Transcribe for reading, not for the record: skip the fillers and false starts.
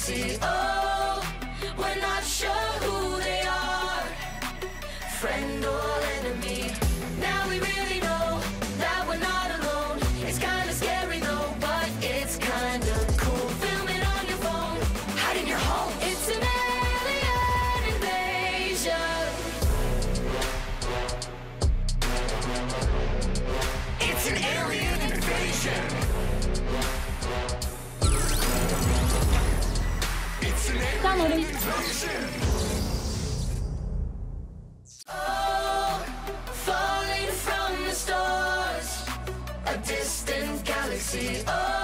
galaxy. Oh, we're not sure who they are, friend or enemy. Now we really know that we're not alone. It's kinda scary though, but it's kinda cool. Film it on your phone, hide in your home. It's an alien invasion. It's an alien invasion. It's an alien invasion. Oh, falling from the stars, a distant galaxy. Oh.